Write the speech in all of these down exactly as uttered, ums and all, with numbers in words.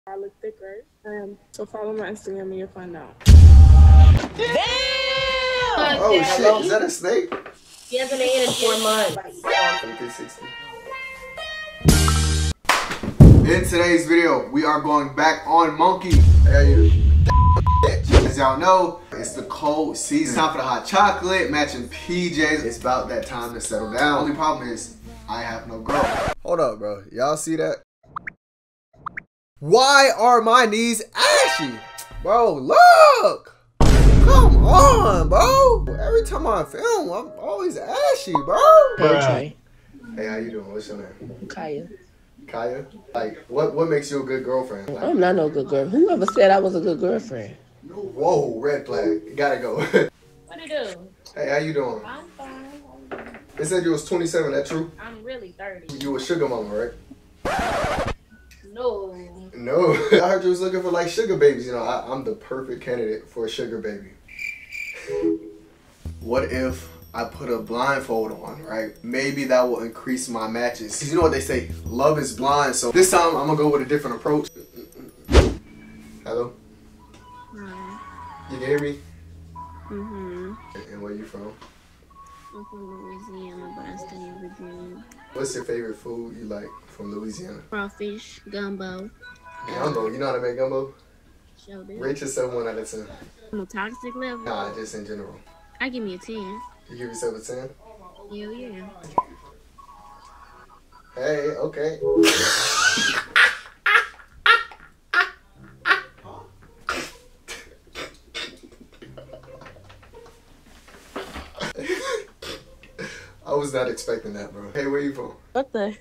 I look thick, right? Um, so follow my Instagram and you'll find out. Damn! Oh shit, is that a snake? He hasn't ate in four months. three sixty. In today's video, we are going back on Monkey. As y'all know, it's the cold season. Time for the hot chocolate, matching P Js. It's about that time to settle down. Only problem is, I have no girl. Hold up, bro. Y'all see that? Why are my knees ashy? Bro, look! Come on, bro! Every time I film, I'm always ashy, bro. Hey, Hey, how you doing? What's your name? Kaya. Kaya? Like, what, what makes you a good girlfriend? Like, I'm not no good girl. Whoever said I was a good girlfriend? whoa, red flag. Gotta go. What do you do? Hey, how you doing? I'm fine. They said you was twenty-seven, that true? I'm really thirty. You a sugar mama, right? No. No. I heard you was looking for like sugar babies. You know, I, I'm the perfect candidate for a sugar baby. What if I put a blindfold on, right? Maybe that will increase my matches. Cause you know what they say, love is blind. So this time I'm gonna go with a different approach. Hello? Hi. You can hear me? Mm-hmm. And where you from? I'm from Louisiana, but I stay in Virginia. What's your favorite food you like from Louisiana? Crawfish, gumbo. Gumbo. You know how to make gumbo? Show this. Rate yourself one out of ten. On a toxic level, Nah, just in general. I give me a ten. You give yourself a ten? Hell yeah. Hey, okay. I was not expecting that, bro. Hey, where you from? What the?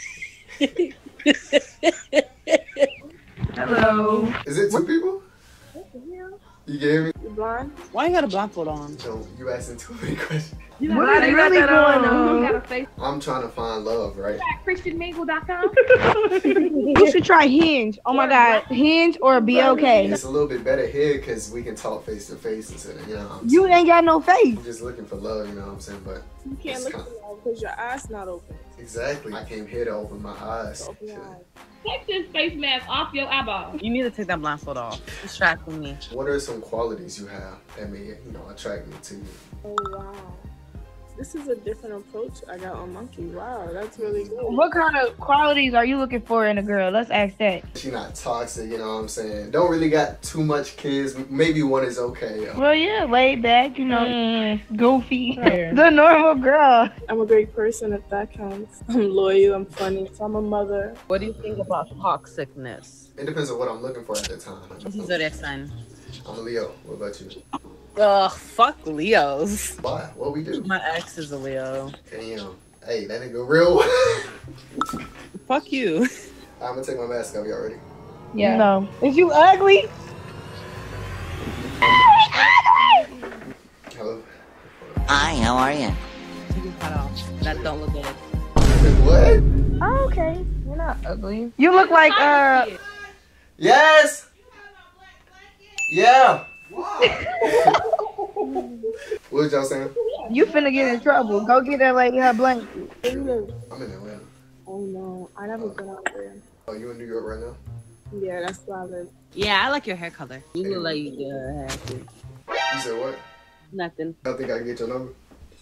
Hello. Is it two people? What the hell? You gave me? You blind? Why you got a blindfold on? So you asking too many questions. What is really going on? I'm trying to find love, right? Christian Mingle dot com. You should try Hinge. Oh my God, Hinge or Be Okay. It's a little bit better here because we can talk face to face instead of, you know what I'm You saying? ain't got no face. I'm just looking for love, you know what I'm saying? But You can't it's look kind at me because your eyes not open. exactly. I came here to open my eyes. So open your eyes. Take this face mask off your eyeball. You need to take that blindfold off. It's distracting me. What are some qualities you have that may, you know, attract me to you? Oh, wow. This is a different approach I got on Monkey. Wow, that's really good. What kind of qualities are you looking for in a girl? Let's ask that. She not toxic, you know what I'm saying? Don't really got too much kids. Maybe one is okay. Well, yeah, laid back, you know, mm, goofy, the normal girl. I'm a great person if that counts. I'm loyal, I'm funny, so I'm a mother. What do you think about toxicness? It depends on what I'm looking for at the time. What's your zodiac sign? I'm a Leo. What about you? Ugh, fuck Leos. Why? What we do? My ex is a Leo. Damn. Hey, that nigga real. Fuck you. I'm gonna take my mask off. Y'all ready? Yeah. No. Is you ugly? Hello? Hi, how are you? Take your hat off. That don't look good. What? Oh, okay. You're not ugly. You look like, uh... Yes! Yeah! What was y'all saying? You finna get in trouble. Go get that lady her blanket. Where you live? I'm in Atlanta. Oh no, I never been out there. Oh, you in New York right now? Yeah, that's where I live. Yeah, I like your hair color. You look like you get a hair too. You said what? Nothing. I think I can get your number.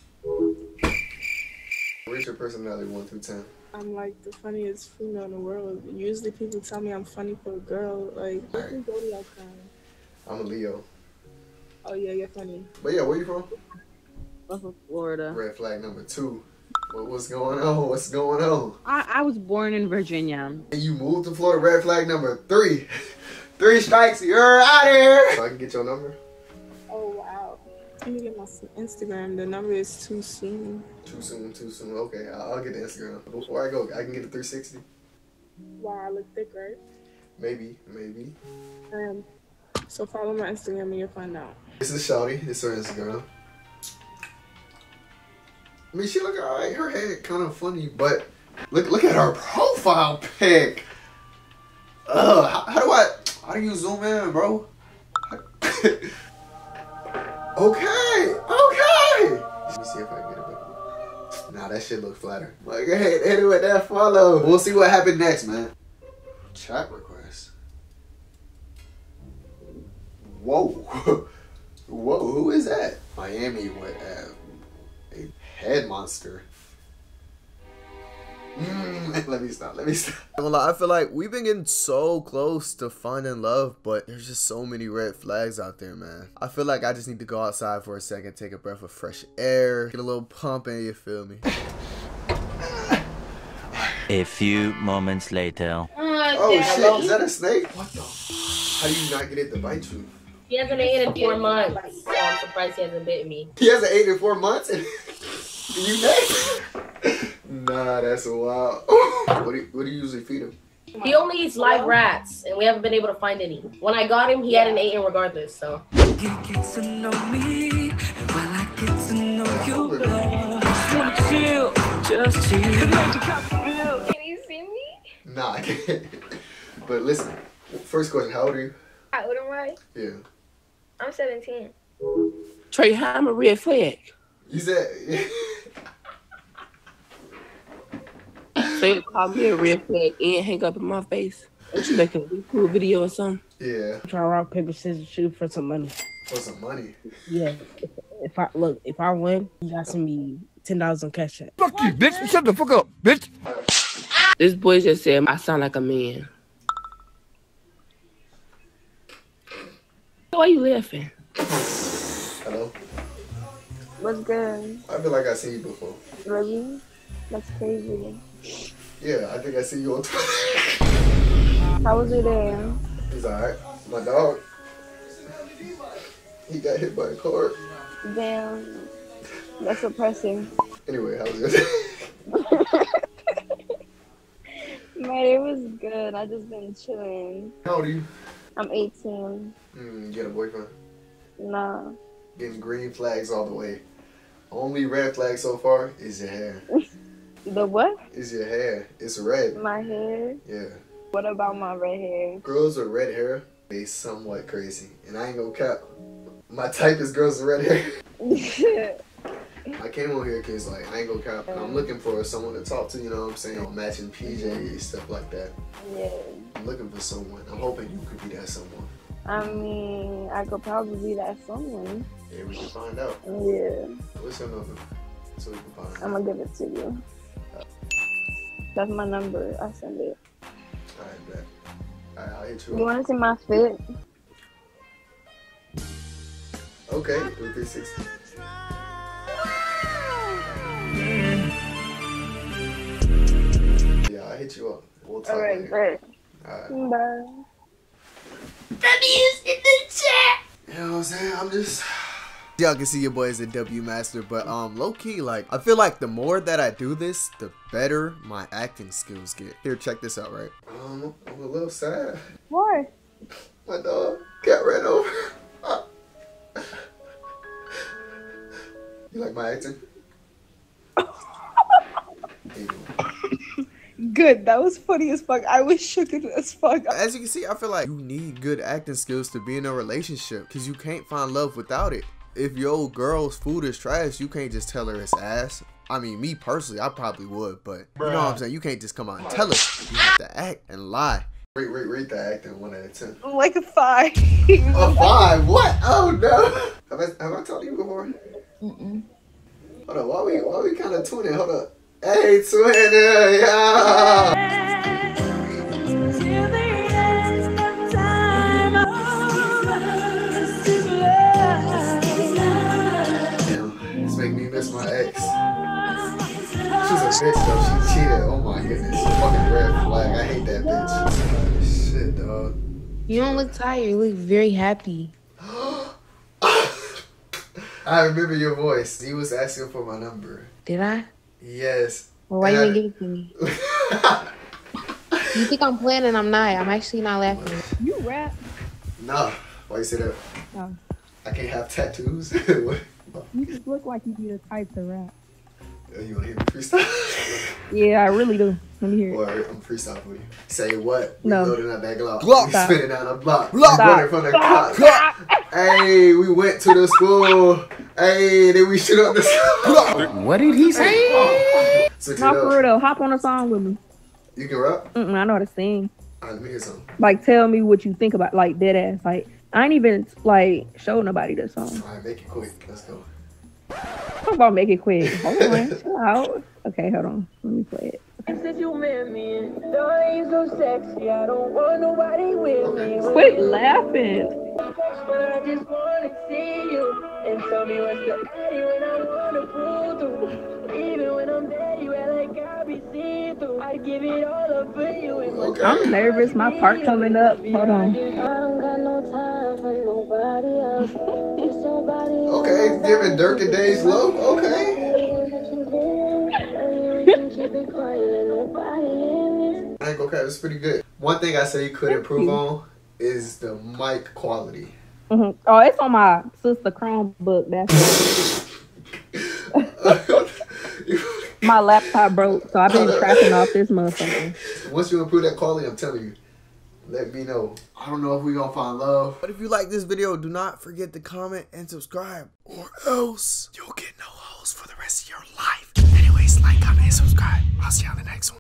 Rate your personality one through ten. I'm like the funniest female in the world. Usually people tell me I'm funny for a girl. Like, what Right. is zodiac sign? I'm a Leo. Oh yeah, you're funny. But yeah, where you from? I'm from Florida. Red flag number two. What, what's going on? What's going on? I, I was born in Virginia. And you moved to Florida. Red flag number three. Three strikes, you're out of here. So I can get your number? Oh wow. Let me get my Instagram. The number is too soon. Too soon, too soon. Okay, I'll, I'll get the Instagram. Before I go, I can get the three sixty? Wow, I look thick, right? Maybe, maybe. Um, so follow my Instagram and you'll find out. This is Shawty. This is her Instagram. I mean, she look alright. Her head kind of funny, but look look at her profile pic. Ugh, how, how do I, how do you zoom in, bro? okay, okay. Let me see if I can get it better. Nah, that shit look flatter. Like, hey, hit it with that follow. We'll see what happened next, man. Chat request. Whoa. Whoa, who is that? Miami with uh, a head monster. Mm, let me stop. Let me stop. I feel like we've been getting so close to finding love, but there's just so many red flags out there, man. I feel like I just need to go outside for a second, take a breath of fresh air, get a little pumping, you feel me? A few moments later. Oh shit, is that a snake? What the? How do you not get it to bite you? He hasn't ate in four months, so I'm surprised he hasn't bitten me. He hasn't ate in four months? And you next? Nah, that's wild. What do you, what do you usually feed him? He only eats live rats, and we haven't been able to find any. When I got him, he hadn't eaten regardless, so. You get to know me, and while I get to know you, just wanna chill, just chill. Can you see me? Nah, I can't. But listen, first question, how old are you? How old am I? Yeah. I'm seventeen. Trey, how I'm a red flag? You said... So you call me a red flag and hang up in my face? What you making a cool video or something? Yeah. Try rock, paper, scissors, shoot for some money. For some money? Yeah. If, if I look, if I win, you got to send me ten dollars on cash app. Fuck you, bitch! Shut the fuck up, bitch! This boy just said I sound like a man. Why you laughing? Hello? What's good? I feel like I've seen you before. Really? That's crazy. Yeah, I think I see you on Twitter. How was your day? He's alright. My dog, he got hit by a car. Damn. That's depressing. Anyway, how was your day? My day was good. I just been chilling. How old are you? I'm eighteen. Mm, you got a boyfriend? Nah. Getting green flags all the way. Only red flag so far is your hair. The what? Is your hair. It's red. My hair? Yeah. What about my red hair? Girls with red hair, they somewhat crazy. And I ain't gonna cap. My type is girls with red hair. I came on here because, like, I ain't gonna cap. I'm looking for someone to talk to, you know what I'm saying? You know, matching P Js, stuff like that. Yeah. I'm looking for someone. I'm hoping you could be that someone. I mean, I could probably be that someone. Yeah, we can find out. Yeah. What's your number? So we can find out. I'm gonna give it to you. That's my number. I send it. Alright, bet. Alright, I'll hit you up. You wanna see my fit? Okay, three sixty. Yeah, I'll hit you up. We'll talk Alright, great. Alright. Bye. W's in the chat. You know what I'm saying? I'm just... Y'all can see your boy is a W master, but um, low-key, like, I feel like the more that I do this, the better my acting skills get. Here, check this out, right? Um, I'm a little sad. Why? My dog got ran over. You like my acting? Good. That was funny as fuck. I was shook as fuck. As you can see, I feel like you need good acting skills to be in a relationship because you can't find love without it. If your girl's food is trash, you can't just tell her it's ass. I mean, me personally, I probably would, but you know what I'm saying? You can't just come out and tell her. You have to act and lie. Rate, rate, rate the acting one out of ten. Like a five. A five? What? Oh no! Have I, have I told you before? Mm-mm. Hold up, why we, why we kind of tuning? Hold up. Hey, twinner, yeah! Make me miss my ex. She's a bitch though, she cheated. Oh my goodness. Fucking red flag. I hate that bitch. Shit, dog. You don't look tired, you look very happy. I remember your voice. He was asking for my number. Did I? Yes. Well, why and you didn't give it to me? You think I'm playing and I'm not. I'm actually not laughing. You rap? Nah. Why you say that? No. I can't have tattoos. You just look like you be the type to rap. You wanna hear me freestyle? Yeah, I really do. Let me hear it. Or I'm freestyle for you. Say what? We No. loading up that Glock. Glock. We spinning down the block. Block. Running from the clock. Hey, we went to the school. Hey, then we shoot up the school. What did he say? Switch it Not for up. real though. Hop on a song with me. You can rap? Mm-mm, I know how to sing. Alright, let me hear something. Like, tell me what you think about, like, dead ass. Like, I ain't even like show nobody this song. Alright, make it quick. Let's go. How about make it quick? Hold on, chill out. Okay, hold on. Let me play it. Since you met me, though I ain't so sexy, I don't want nobody with me. Quit laughing. But I just wanna see you and tell me what's the addy when I wanna pull through. Even when I'm there, you act like I'll be seen through. I give it all up for you. Okay. I'm nervous. My part coming up. Hold on. I don't got no time for nobody else. Just somebody else. Okay, giving Dirk and Days love. Okay. I ain't gonna cap, it's pretty good. One thing I say you could improve on is the mic quality. Mm-hmm. Oh, it's on my sister Chromebook. That's it. My laptop broke, so I've been tracking off this motherfucker. Once you improve that quality, I'm telling you, let me know. I don't know if we gonna find love. But if you like this video, do not forget to comment and subscribe, or else you'll get no hoes for the rest of your life. Anyways, like, comment, and subscribe. I'll see you on the next one.